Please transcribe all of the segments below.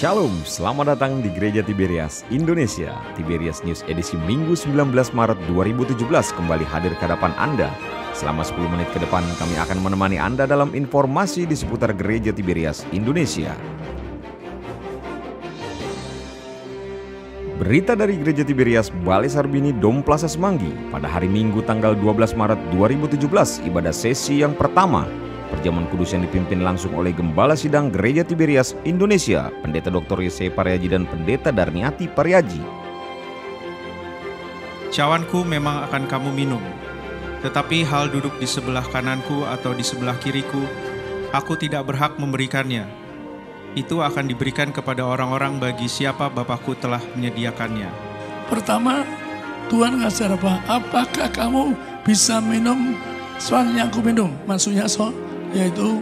Shalom, selamat datang di Gereja Tiberias, Indonesia. Tiberias News edisi Minggu 19 Maret 2017 kembali hadir ke hadapan Anda. Selama 10 menit ke depan kami akan menemani Anda dalam informasi di seputar Gereja Tiberias, Indonesia. Berita dari Gereja Tiberias Balai Sarbini Dom Plaza Semanggi pada hari Minggu tanggal 12 Maret 2017 ibadah sesi yang pertama. Perjamuan kudus yang dipimpin langsung oleh Gembala Sidang Gereja Tiberias Indonesia, Pendeta Dr. Yese Paryaji dan Pendeta Darniati Paryaji. Cawanku memang akan kamu minum, tetapi hal duduk di sebelah kananku atau di sebelah kiriku, aku tidak berhak memberikannya. Itu akan diberikan kepada orang-orang bagi siapa Bapakku telah menyediakannya. Pertama, Tuhan ngajar apa? Apakah kamu bisa minum soal yang aku minum? Maksudnya yaitu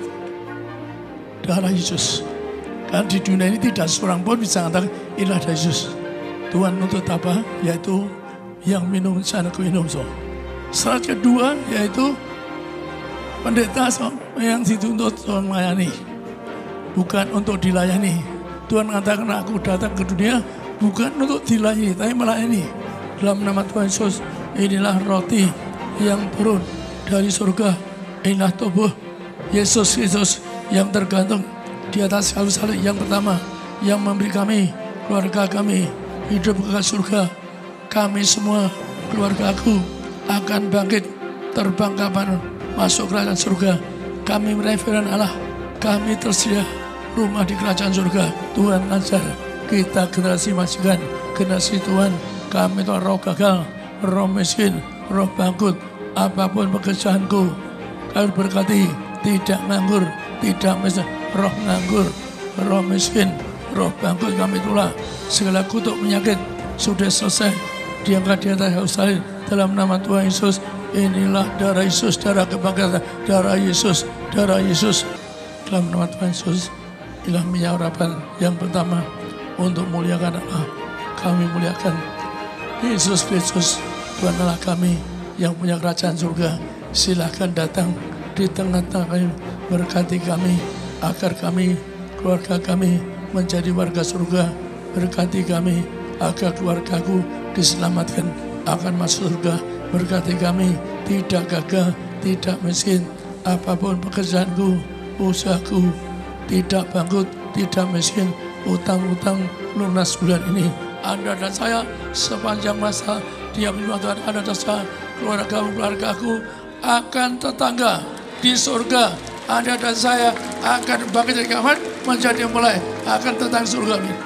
darah Yesus. Karena di dunia ini tidak seorang pun bisa mengatakan inilah darah Yesus. Tuhan untuk apa? Yaitu yang minum sana aku minum. Syarat kedua yaitu pendeta yang dituntut melayani, bukan untuk dilayani. Tuhan mengatakan aku datang ke dunia bukan untuk dilayani, tapi melayani. Dalam nama Tuhan Yesus, inilah roti yang turun dari surga. Inilah tubuh Yesus Kristus yang tergantung di atas kayu salib yang pertama, yang memberi kami, keluarga kami, hidup ke surga. Kami semua, keluarga aku, akan bangkit, terbang kapan, masuk kerajaan surga. Kami meraih firman Allah, kami tersedia rumah di kerajaan surga. Tuhan ajar kita generasi majikan, generasi Tuhan. Kami itu roh gagal, roh miskin, roh bangkrut, apapun pekerjaanku, kau berkati, tidak nganggur, tidak miskin, roh nganggur, roh miskin, roh bangkrut kami itulah. Segala kutuk penyakit sudah selesai, diangkat di atas kayu salib dalam nama Tuhan Yesus. Inilah darah Yesus, darah kebangkitan, darah Yesus, darah Yesus. Dalam nama Tuhan Yesus, inilah minyak urapan yang pertama untuk muliakan Allah. Kami muliakan Yesus Kristus, Tuhan Allah kami yang punya kerajaan surga. Silakan datang di tengah-tengah kami, berkati kami, agar kami, keluarga kami menjadi warga surga. Berkati kami, agar keluargaku diselamatkan, akan masuk surga. Berkati kami, tidak gagal, tidak miskin, apapun pekerjaanku, usahaku, tidak bangkrut, tidak miskin, utang-utang lunas bulan ini. Anda dan saya sepanjang masa dia menerima Tuhan, Anda dan saya, keluargaku, akan tetangga di surga. Anda dan saya akan bangkit dari kamar menjadi mulai akan tetangga surga. Amin.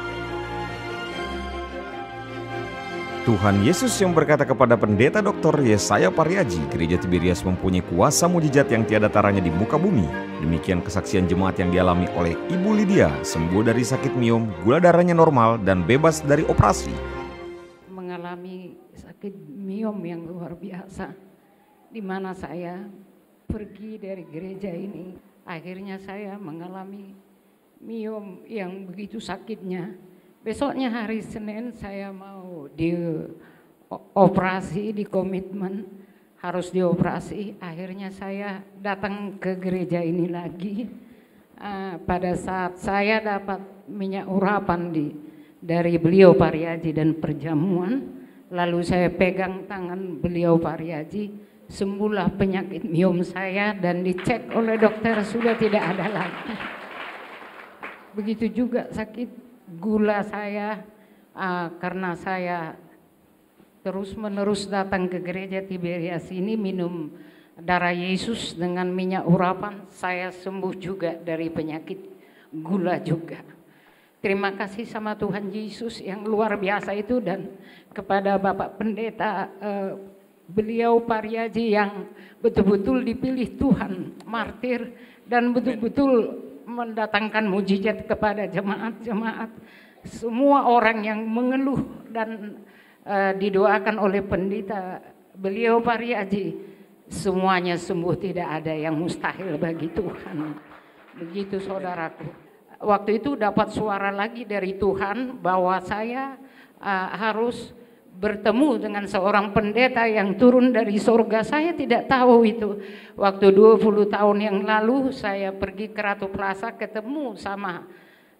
Tuhan Yesus yang berkata kepada Pendeta Dr. Yesaya Paryaji, Gereja Tiberias mempunyai kuasa mujizat yang tiada taranya di muka bumi. Demikian kesaksian jemaat yang dialami oleh Ibu Lydia, sembuh dari sakit miom, gula darahnya normal, dan bebas dari operasi. Mengalami sakit miom yang luar biasa, di mana saya pergi dari gereja ini. Akhirnya saya mengalami miom yang begitu sakitnya. Besoknya hari Senin saya mau dioperasi, di komitmen harus dioperasi. Akhirnya saya datang ke gereja ini lagi. Pada saat saya dapat minyak urapan dari beliau Paryaji dan perjamuan, lalu saya pegang tangan beliau Paryaji, sembuhlah penyakit miom saya dan dicek oleh dokter sudah tidak ada lagi. Begitu juga sakit gula saya, karena saya terus-menerus datang ke gereja Tiberias ini minum darah Yesus dengan minyak urapan, saya sembuh juga dari penyakit gula juga. Terima kasih sama Tuhan Yesus yang luar biasa itu, dan kepada Bapak Pendeta beliau Paryaji yang betul-betul dipilih Tuhan, martir, dan betul-betul mendatangkan mujizat kepada jemaat-jemaat. Semua orang yang mengeluh dan didoakan oleh pendeta beliau Paryaji, semuanya sembuh, tidak ada yang mustahil bagi Tuhan. Begitu saudaraku. Waktu itu dapat suara lagi dari Tuhan bahwa saya harus bertemu dengan seorang pendeta yang turun dari surga. Saya tidak tahu itu. Waktu 20 tahun yang lalu saya pergi ke Ratu Plaza ketemu sama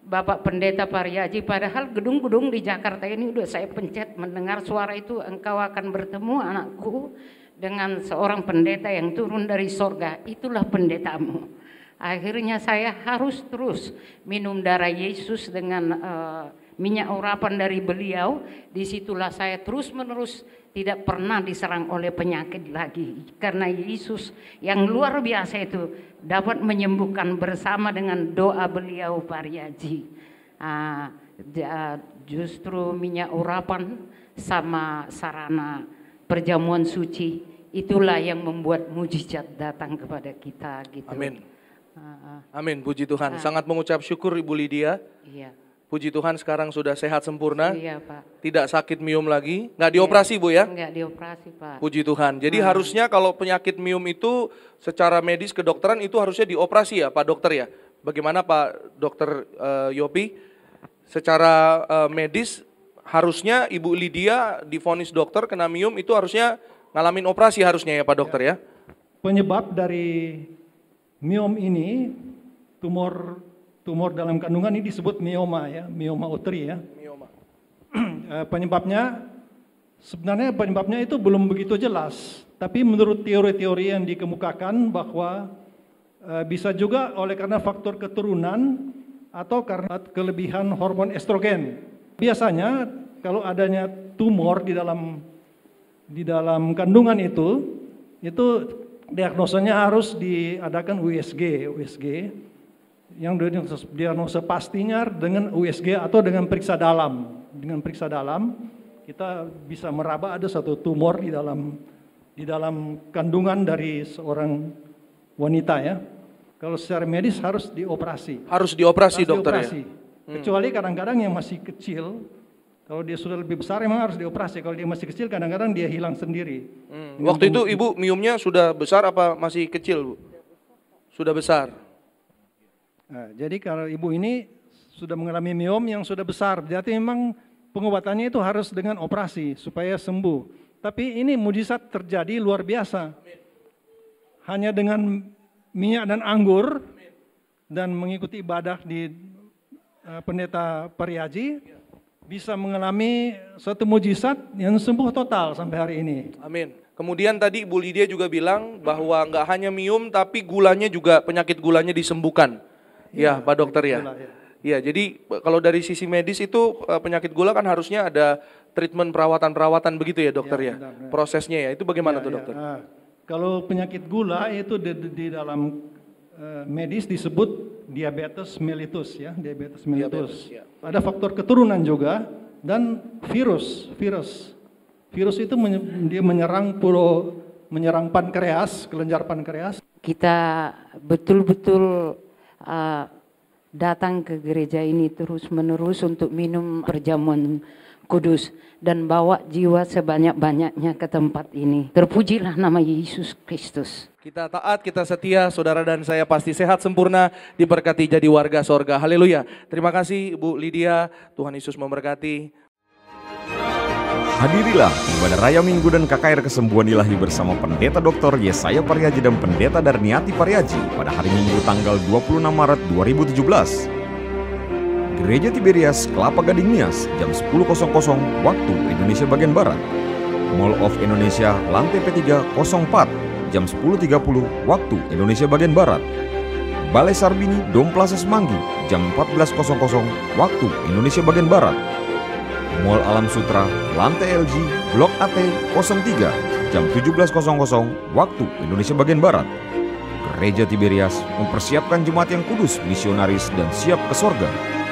Bapak Pendeta Pariaji, padahal gedung-gedung di Jakarta ini udah saya pencet, mendengar suara itu, engkau akan bertemu anakku dengan seorang pendeta yang turun dari sorga, itulah pendetamu. Akhirnya saya harus terus minum darah Yesus dengan minyak urapan dari beliau. Disitulah saya terus-menerus tidak pernah diserang oleh penyakit lagi. Karena Yesus yang luar biasa itu dapat menyembuhkan bersama dengan doa beliau Pariaji. Justru minyak urapan sama sarana perjamuan suci itulah yang membuat mujizat datang kepada kita gitu. Amin. Amin, puji Tuhan. Sangat mengucap syukur Ibu Lydia. Iya. Puji Tuhan sekarang sudah sehat sempurna. Iya, Pak. Tidak sakit miom lagi. Nggak dioperasi, Bu ya? Nggak dioperasi, Pak. Puji Tuhan. Jadi harusnya kalau penyakit miom itu secara medis kedokteran itu harusnya dioperasi ya Pak Dokter ya? Bagaimana Pak Dokter Yopi? Secara medis harusnya Ibu Lydia divonis dokter kena miom itu harusnya ngalamin operasi harusnya ya Pak Dokter ya? Penyebab dari miom ini, tumor dalam kandungan ini disebut mioma ya, mioma uteri ya. Mioma. Sebenarnya penyebabnya itu belum begitu jelas, tapi menurut teori-teori yang dikemukakan bahwa bisa juga oleh karena faktor keturunan atau karena kelebihan hormon estrogen. Biasanya kalau adanya tumor di dalam kandungan itu diagnosanya harus diadakan USG yang diagnosa pastinya dengan USG atau dengan periksa dalam. Dengan periksa dalam kita bisa meraba ada satu tumor di dalam kandungan dari seorang wanita ya. Kalau secara medis harus dioperasi. Harus dioperasi dokter ya. Kecuali kadang-kadang yang masih kecil, kalau dia sudah lebih besar memang harus dioperasi. Kalau dia masih kecil kadang-kadang dia hilang sendiri. Waktu itu Ibu miomnya sudah besar apa masih kecil, Bu? Sudah besar. Nah, jadi kalau ibu ini sudah mengalami miom yang sudah besar, berarti memang pengobatannya itu harus dengan operasi supaya sembuh. Tapi ini mujizat terjadi luar biasa. Hanya dengan minyak dan anggur dan mengikuti ibadah di Pendeta Pariaji bisa mengalami suatu mujizat yang sembuh total sampai hari ini. Amin. Kemudian tadi Ibu Lydia juga bilang bahwa nggak hanya miom tapi gulanya juga, penyakit gulanya disembuhkan. Ya, Pak Dokter ya. Ya, jadi kalau dari sisi medis itu penyakit gula kan harusnya ada treatment perawatan begitu ya Dokter ya. Benar. Prosesnya ya, itu bagaimana tuh Dokter? Kalau penyakit gula itu di dalam medis disebut diabetes mellitus ya, diabetes mellitus. Ada faktor keturunan juga dan virus itu dia menyerang pankreas, kelenjar pankreas. Kita betul-betul datang ke gereja ini terus-menerus untuk minum perjamuan kudus dan bawa jiwa sebanyak-banyaknya ke tempat ini. Terpujilah nama Yesus Kristus. Kita taat, kita setia, saudara dan saya pasti sehat sempurna, diberkati jadi warga sorga. Haleluya. Terima kasih Ibu Lydia, Tuhan Yesus memberkati. Hadirilah ibadah Raya Minggu dan KKR Kesembuhan Ilahi bersama Pendeta Dr. Yesaya Pariaji dan Pendeta Darniati Pariaji pada hari Minggu tanggal 26 Maret 2017. Gereja Tiberias, Kelapa Gading Nias, jam 10.00 waktu Indonesia bagian Barat. Mall of Indonesia, lantai P3 04, jam 10.30 waktu Indonesia bagian Barat. Balai Sarbini, Dom Plaza Semanggi, jam 14.00 waktu Indonesia bagian Barat. Mall Alam Sutra, lantai LG, Blok AT 03, jam 17.00 waktu Indonesia bagian Barat. Gereja Tiberias mempersiapkan jemaat yang kudus, misionaris, dan siap ke sorga.